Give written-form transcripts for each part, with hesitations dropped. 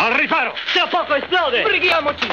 Al riparo! Tra poco esplode! Brighiamoci!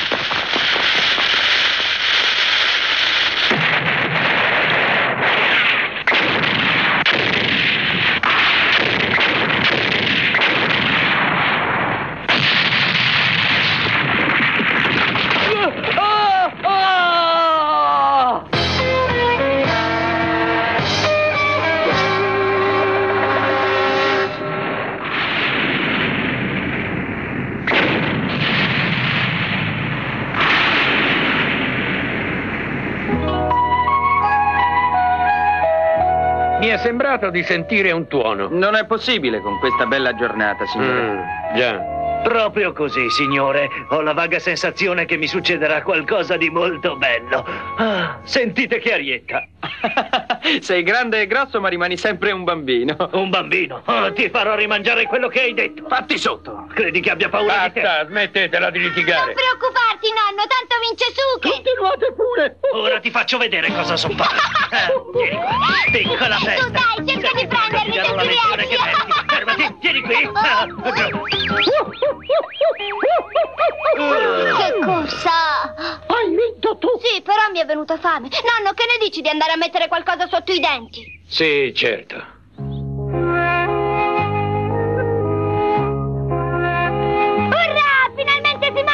Mi è sembrato di sentire un tuono. Non è possibile con questa bella giornata, signore. Già. Proprio così, signore. Ho la vaga sensazione che mi succederà qualcosa di molto bello. Ah, sentite che arietta. Sei grande e grosso, ma rimani sempre un bambino. Un bambino? Oh, ti farò rimangiare quello che hai detto. Fatti sotto. Credi che abbia paura di te? Basta, smettetela di litigare. Non preoccuparti, nonno, tanto vince Suke. Continuate pure. Ora ti faccio vedere cosa so fare. Vieni qua, piccola festa. Su, dai, cerca di prendermi, Ti darò la se ti lezione che riesci. meriti. Fermati, vieni qui. Che corsa! Hai vinto tu. Sì, però mi è venuta fame. Nonno, che ne dici di andare a mettere qualcosa sotto i denti? Sì, certo. Urrà! Finalmente si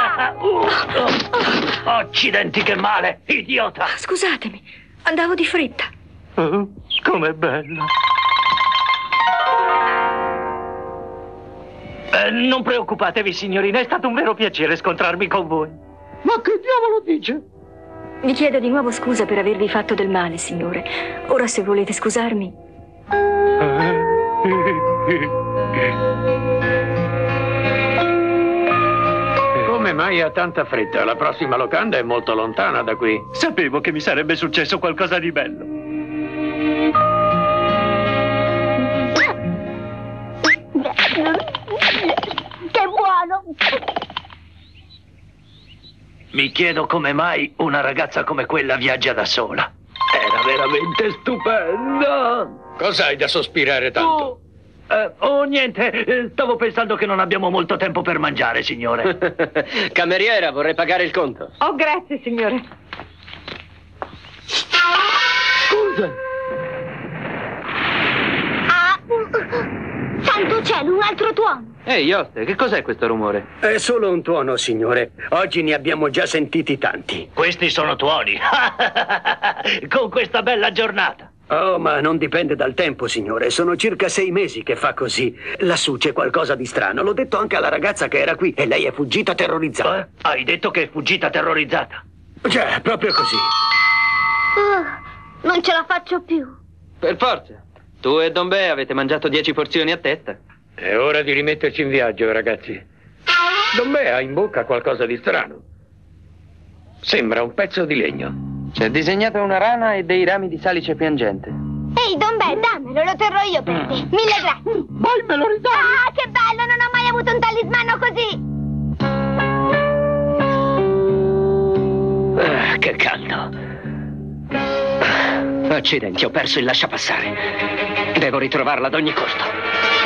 mangia! Accidenti, che male, idiota. Scusatemi, andavo di fretta. Com'è bello. Non preoccupatevi, signorina, è stato un vero piacere scontrarmi con voi. Ma che diavolo dice? Vi chiedo di nuovo scusa per avervi fatto del male, signore. Ora, se volete scusarmi... Come mai ha tanta fretta? La prossima locanda è molto lontana da qui. Sapevo che mi sarebbe successo qualcosa di bello. Che buono! Mi chiedo come mai una ragazza come quella viaggia da sola. Era veramente stupenda. Cos'hai da sospirare tanto? Niente. Stavo pensando che non abbiamo molto tempo per mangiare, signore. Cameriera, vorrei pagare il conto. Oh, grazie, signore. Scusa. Ah! Santo cielo, un altro tuono! Ehi, oste, che cos'è questo rumore? È solo un tuono, signore. Oggi ne abbiamo già sentiti tanti. Questi sono tuoni. Con questa bella giornata. Oh, ma non dipende dal tempo, signore. Sono circa 6 mesi che fa così. Lassù c'è qualcosa di strano. L'ho detto anche alla ragazza che era qui e lei è fuggita terrorizzata. Hai detto che è fuggita terrorizzata. Già, proprio così. Non ce la faccio più. Per forza. Tu e Don Bea avete mangiato 10 porzioni a testa. È ora di rimetterci in viaggio, ragazzi. Don Bea ha in bocca qualcosa di strano. Sembra un pezzo di legno. C'è disegnata una rana e dei rami di salice piangente. Ehi, Don Beh, dammelo, lo terrò io per te. 1000 grazie. Vai, me lo ridai! Ah, che bello, non ho mai avuto un talismano così. Che caldo. Accidenti, ho perso il lasciapassare. Devo ritrovarla ad ogni costo.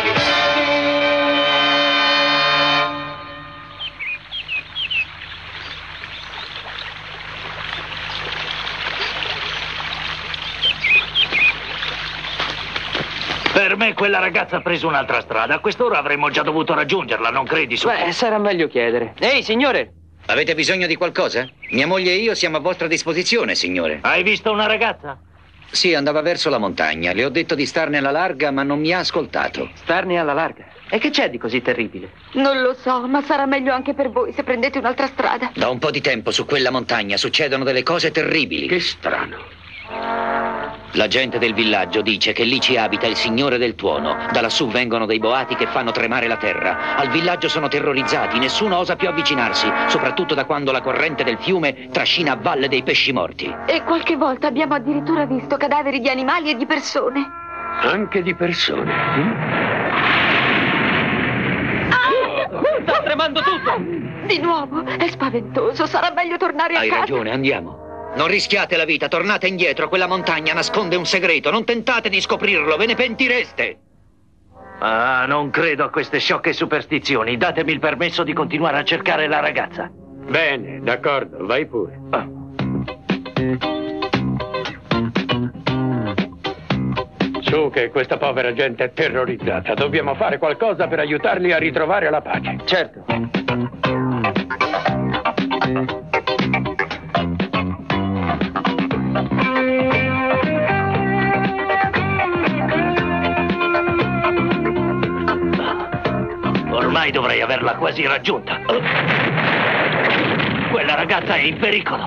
Per me quella ragazza ha preso un'altra strada. A quest'ora avremmo già dovuto raggiungerla, non credi, su? Beh, sarà meglio chiedere. Ehi, signore! Avete bisogno di qualcosa? Mia moglie e io siamo a vostra disposizione, signore. Hai visto una ragazza? Sì, andava verso la montagna. Le ho detto di starne alla larga, ma non mi ha ascoltato. Starne alla larga. E che c'è di così terribile? Non lo so, ma sarà meglio anche per voi se prendete un'altra strada. Da un po' di tempo su quella montagna succedono delle cose terribili. Che strano. La gente del villaggio dice che lì ci abita il signore del tuono. Da lassù vengono dei boati che fanno tremare la terra. Al villaggio sono terrorizzati, nessuno osa più avvicinarsi, soprattutto da quando la corrente del fiume trascina a valle dei pesci morti. E qualche volta abbiamo addirittura visto cadaveri di animali e di persone. Anche di persone. Sta tremando tutto! Di nuovo, è spaventoso, sarà meglio tornare a Hai casa. ragione, andiamo. Non rischiate la vita, tornate indietro. Quella montagna nasconde un segreto. Non tentate di scoprirlo, ve ne pentireste. Ah, non credo a queste sciocche superstizioni. Datemi il permesso di continuare a cercare la ragazza. Bene, d'accordo, vai pure. Su che questa povera gente è terrorizzata. Dobbiamo fare qualcosa per aiutarli a ritrovare la pace. Certo. Ormai dovrei averla quasi raggiunta. Quella ragazza è in pericolo.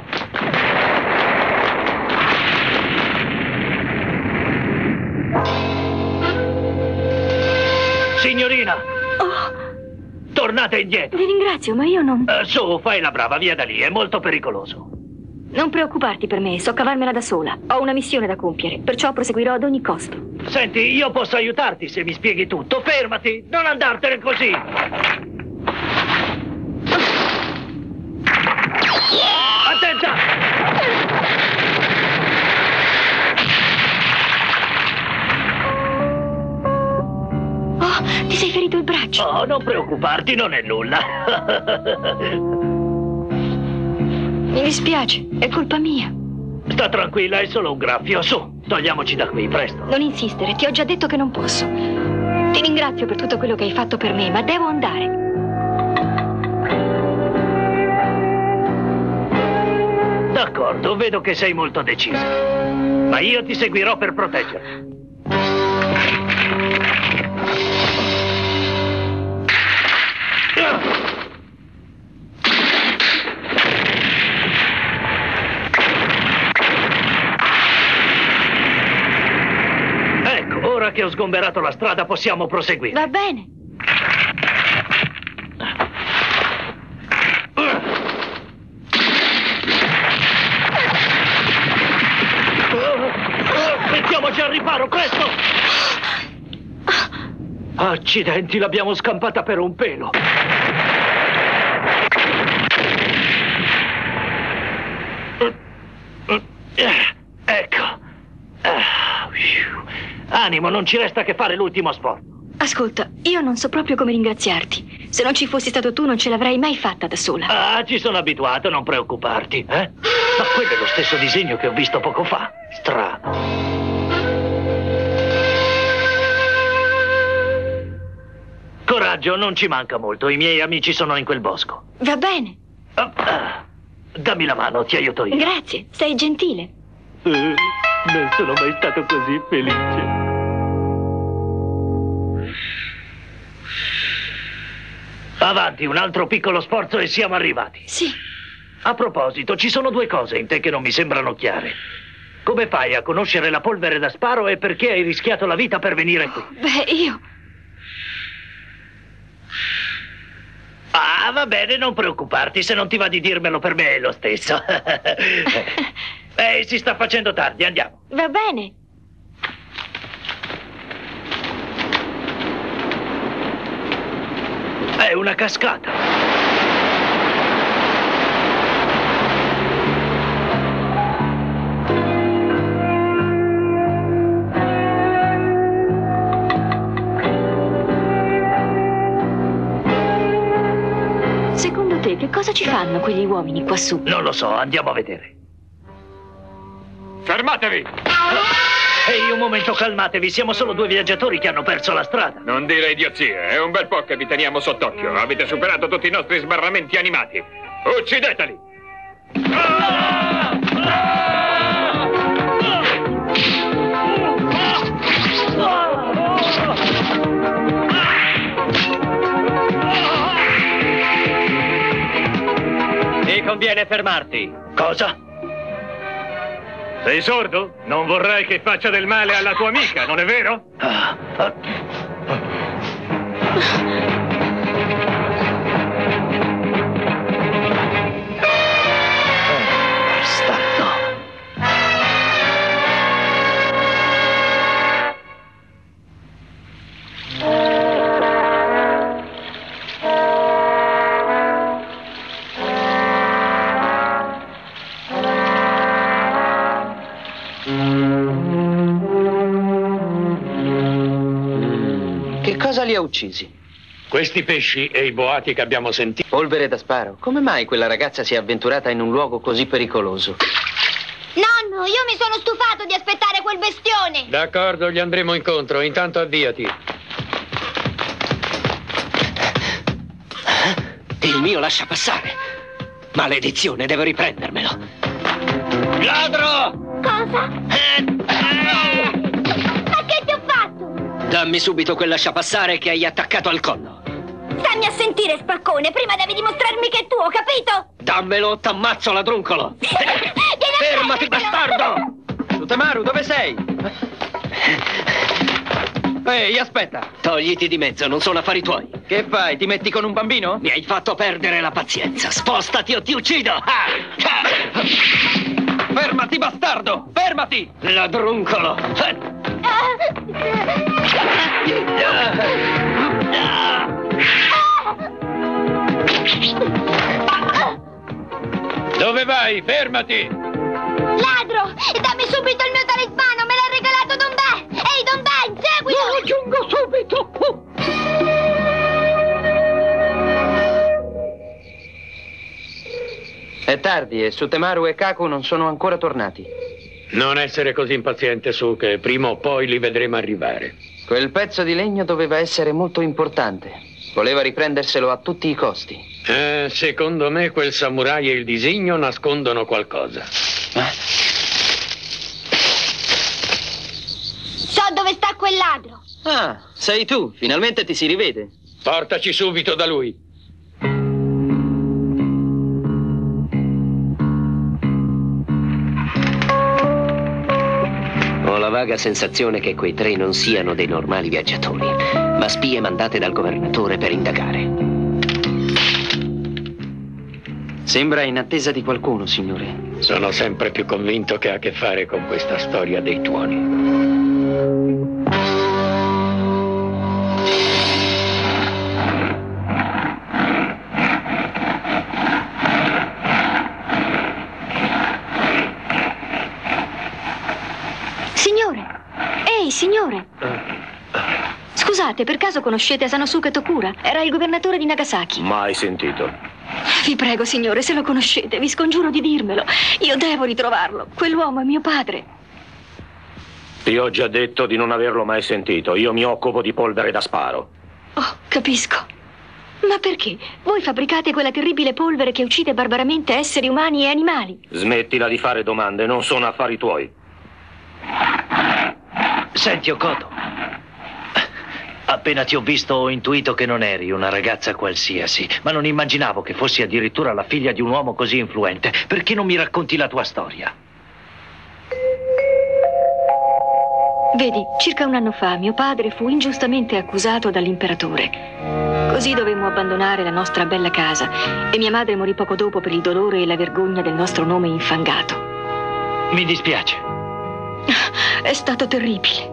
Signorina! Tornate indietro. Vi ringrazio, ma io non... Su, fai la brava, via da lì, è molto pericoloso. Non preoccuparti per me, so cavarmela da sola. Ho una missione da compiere, perciò proseguirò ad ogni costo. Senti, io posso aiutarti se mi spieghi tutto. Fermati, non andartene così. Attenta! Oh, ti sei ferito il braccio. Oh, non preoccuparti, non è nulla. Mi dispiace, è colpa mia. Sta tranquilla, è solo un graffio. Su, togliamoci da qui, presto. Non insistere, ti ho già detto che non posso. Ti ringrazio per tutto quello che hai fatto per me, ma devo andare. D'accordo, vedo che sei molto decisa. Ma io ti seguirò per proteggerti. Ecco, ora che ho sgomberato la strada possiamo proseguire. Va bene. Mettiamoci al riparo, presto! Accidenti, l'abbiamo scampata per un pelo. Ecco. Animo, non ci resta che fare l'ultimo sforzo. Ascolta, io non so proprio come ringraziarti. Se non ci fossi stato tu non ce l'avrei mai fatta da sola. Ah, ci sono abituato, non preoccuparti, eh? Ma quello è lo stesso disegno che ho visto poco fa. Strano. Coraggio, non ci manca molto. I miei amici sono in quel bosco. Va bene. Dammi la mano, ti aiuto io. Grazie, sei gentile. Non sono mai stato così felice. Avanti, un altro piccolo sforzo e siamo arrivati. Sì. A proposito, ci sono due cose in te che non mi sembrano chiare. Come fai a conoscere la polvere da sparo e perché hai rischiato la vita per venire qui? Beh, io... Ah, va bene, non preoccuparti, se non ti va di dirmelo per me è lo stesso. Si sta facendo tardi, andiamo. Va bene. È una cascata. Secondo te che cosa ci fanno quegli uomini qua su? Non lo so, andiamo a vedere. Fermatevi! Ehi, un momento, calmatevi, siamo solo due viaggiatori che hanno perso la strada. Non dire idiozie, è un bel po' che vi teniamo sott'occhio. Avete superato tutti i nostri sbarramenti animati. Uccideteli! Ti conviene fermarti. Cosa? Sei sordo? Non vorrai che faccia del male alla tua amica, non è vero? Bastardo. Che cosa li ha uccisi? Questi pesci e i boati che abbiamo sentito. Polvere da sparo. Come mai quella ragazza si è avventurata in un luogo così pericoloso? Nonno, io mi sono stufato di aspettare quel bestione. D'accordo, gli andremo incontro. Intanto avviati. Il mio lascia passare. Maledizione, devo riprendermelo. Ladro! Cosa? Ma che ti ho fatto? Dammi subito quel lasciapassare che hai attaccato al collo. Stammi a sentire, spaccone. Prima devi dimostrarmi che è tuo, capito? Dammelo o t'ammazzo, ladruncolo. Fermati, bastardo! Sutemaru, dove sei? Ehi, aspetta. Togliti di mezzo, non sono affari tuoi. Che fai? Ti metti con un bambino? Mi hai fatto perdere la pazienza. Spostati o ti uccido. Fermati, bastardo! Fermati! Ladruncolo. Dove vai? Fermati! Ladro, dammi subito il mio talismano, me l'ha regalato Don Bè. Ehi, Don Bè, seguilo! Lo raggiungo subito. È tardi e Sutemaru e Kaku non sono ancora tornati. Non essere così impaziente, Suke. Prima o poi li vedremo arrivare. Quel pezzo di legno doveva essere molto importante. Voleva riprenderselo a tutti i costi. Secondo me quel samurai e il disegno nascondono qualcosa. So dove sta quel ladro. Ah, sei tu. Finalmente ti si rivede. Portaci subito da lui. Ho la vaga sensazione che quei tre non siano dei normali viaggiatori, ma spie mandate dal governatore per indagare. Sembra in attesa di qualcuno, signore. Sono sempre più convinto che ha a che fare con questa storia dei tuoni. Signore! Ehi, signore! Scusate, per caso conoscete Sanosuke Tokura? Era il governatore di Nagasaki. Mai sentito. Vi prego, signore, se lo conoscete, vi scongiuro di dirmelo. Io devo ritrovarlo. Quell'uomo è mio padre. Ti ho già detto di non averlo mai sentito. Io mi occupo di polvere da sparo. Oh, capisco. Ma perché? Voi fabbricate quella terribile polvere che uccide barbaramente esseri umani e animali. Smettila di fare domande, non sono affari tuoi. Senti, Okoto. Appena ti ho visto ho intuito che non eri una ragazza qualsiasi, ma non immaginavo che fossi addirittura la figlia di un uomo così influente. Perché non mi racconti la tua storia? Vedi, circa un anno fa mio padre fu ingiustamente accusato dall'imperatore. Così dovemmo abbandonare la nostra bella casa e mia madre morì poco dopo per il dolore e la vergogna del nostro nome infangato. Mi dispiace. È stato terribile.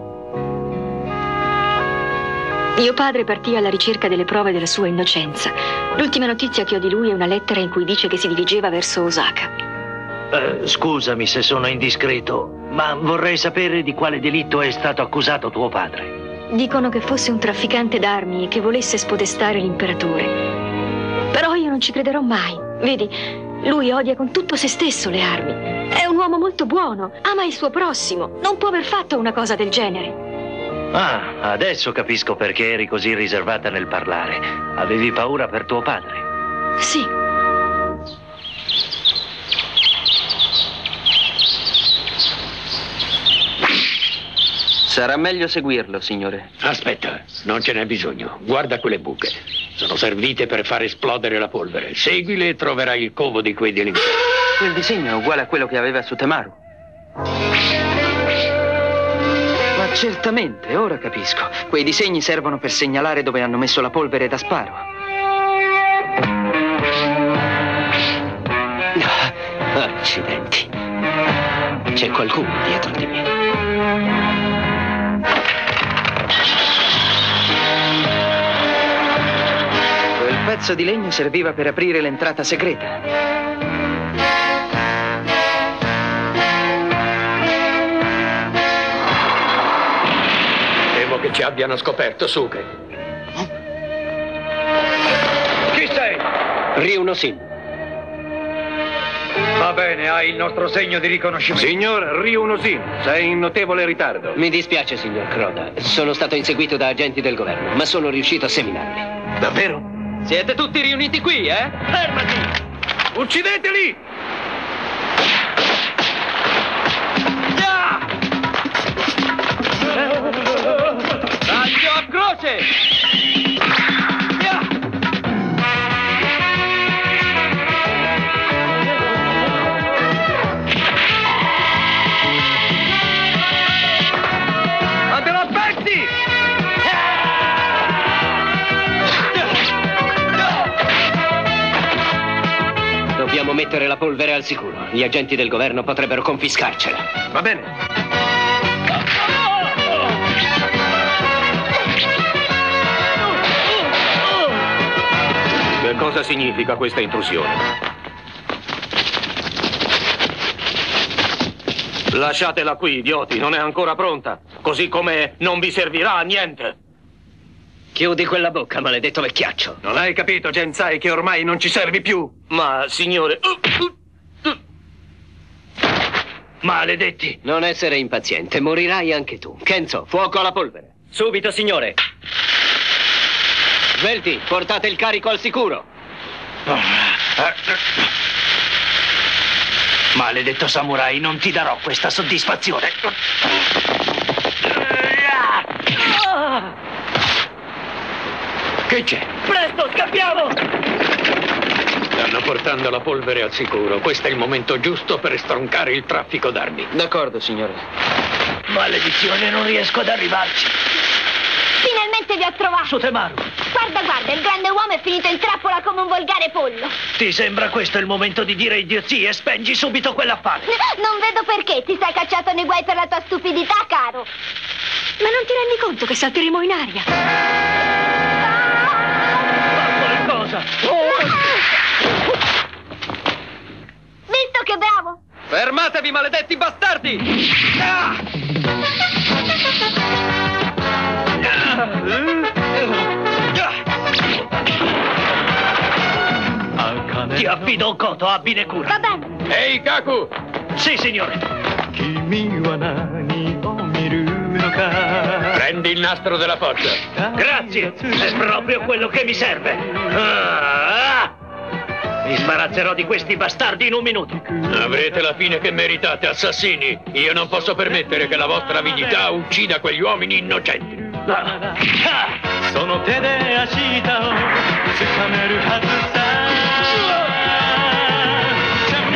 Mio padre partì alla ricerca delle prove della sua innocenza. L'ultima notizia che ho di lui è una lettera in cui dice che si dirigeva verso Osaka. Scusami se sono indiscreto, ma vorrei sapere di quale delitto è stato accusato tuo padre. Dicono che fosse un trafficante d'armi e che volesse spodestare l'imperatore. Però io non ci crederò mai. Vedi, lui odia con tutto se stesso le armi. È un uomo molto buono, ama il suo prossimo. Non può aver fatto una cosa del genere. Ah, adesso capisco perché eri così riservata nel parlare. Avevi paura per tuo padre. Sì. Sarà meglio seguirlo, signore. Aspetta, non ce n'è bisogno. Guarda quelle buche. Sono servite per far esplodere la polvere. Seguile e troverai il covo di quei delinquenti. Quel disegno è uguale a quello che aveva Sutemaru. Ma certamente, ora capisco. Quei disegni servono per segnalare dove hanno messo la polvere da sparo. Accidenti. C'è qualcuno dietro di me. Quel pezzo di legno serviva per aprire l'entrata segreta. Temo che ci abbiano scoperto, Suke. Ryunosin. Va bene, hai il nostro segno di riconoscimento. Signor Ryunosin, sei in notevole ritardo. Mi dispiace, signor Croda. Sono stato inseguito da agenti del governo, ma sono riuscito a seminarli. Davvero? Siete tutti riuniti qui, eh? Fermati! Uccideteli! Taglio a croce! Andiamo a pezzi! Dobbiamo mettere la polvere al sicuro. Gli agenti del governo potrebbero confiscarcela. Va bene. Che cosa significa questa intrusione? Lasciatela qui, idioti, non è ancora pronta. Così come non vi servirà a niente. Chiudi quella bocca, maledetto vecchiaccio. Non hai capito, Gensai, che ormai non ci servi più? Ma, signore... Maledetti! Non essere impaziente, morirai anche tu. Kenzo, fuoco alla polvere. Subito, signore. Svelti, portate il carico al sicuro. Maledetto samurai, non ti darò questa soddisfazione. Che c'è? Presto, scappiamo! Stanno portando la polvere al sicuro. Questo è il momento giusto per stroncare il traffico d'armi. D'accordo, signore. Maledizione, non riesco ad arrivarci. Finalmente vi ho trovato. Sutemaru, Guarda, guarda, il grande uomo è finito in trappola come un volgare pollo. ti sembra questo il momento di dire idiozie? Spengi subito quell'affare. Non vedo perché ti sei cacciato nei guai per la tua stupidità, caro. Ma non ti rendi conto che salteremo in aria? Fa qualcosa. Visto che bravo. Fermatevi, maledetti bastardi! Ti affido un coto, abbine cura. Va bene. Ehi, Kaku! Sì, signore. Prendi il nastro della forza. Grazie, è proprio quello che mi serve. Mi sbarazzerò di questi bastardi in un minuto. Avrete la fine che meritate, assassini. Io non posso permettere che la vostra avidità uccida quegli uomini innocenti. その手で明日を掴めるはずさチャン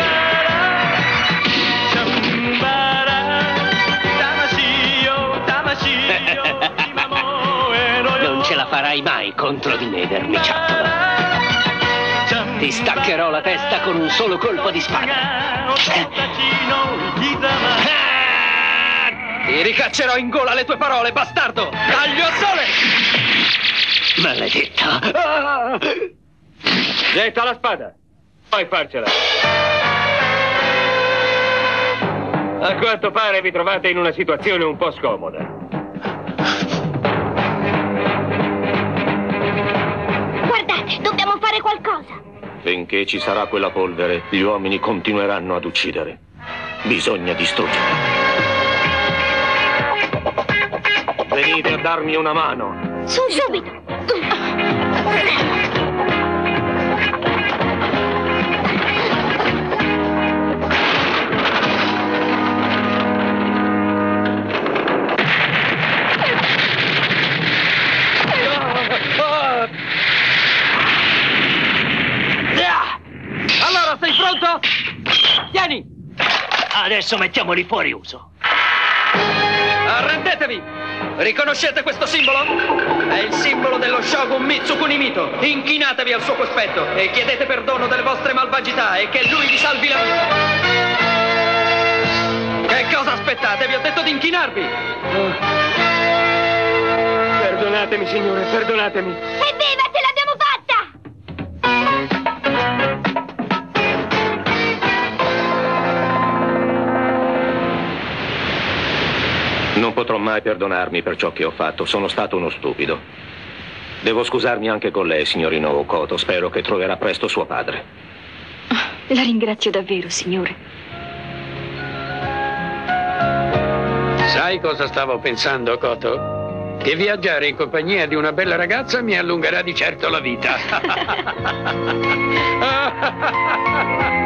バラ魂よ魂よ今もえろよ Non ce la farai mai contro di me, verniciattolo. Ti staccherò la testa con un solo colpo di spada. Ti ricaccerò in gola le tue parole, bastardo! Taglio a sole! Maledetto! Getta la spada. Puoi farcela. A quanto pare vi trovate in una situazione un po' scomoda. Guardate, dobbiamo fare qualcosa. Finché ci sarà quella polvere, gli uomini continueranno ad uccidere. Bisogna distruggerla. Venite a darmi una mano. Subito. Allora, sei pronto? Tieni! Adesso mettiamoli fuori uso. Arrendetevi! Riconoscete questo simbolo? È il simbolo dello Shogun Mitsukunimito. Inchinatevi al suo cospetto e chiedete perdono delle vostre malvagità e che lui vi salvi la vita. Che cosa aspettate? Vi ho detto di inchinarvi! Perdonatemi, signore, perdonatemi. Evviva, ce l'abbiamo fatta! Non potrò mai perdonarmi per ciò che ho fatto. Sono stato uno stupido. Devo scusarmi anche con lei, signorino Okoto. Spero che troverà presto suo padre. La ringrazio davvero, signore. Sai cosa stavo pensando, Okoto? Che viaggiare in compagnia di una bella ragazza mi allungherà di certo la vita.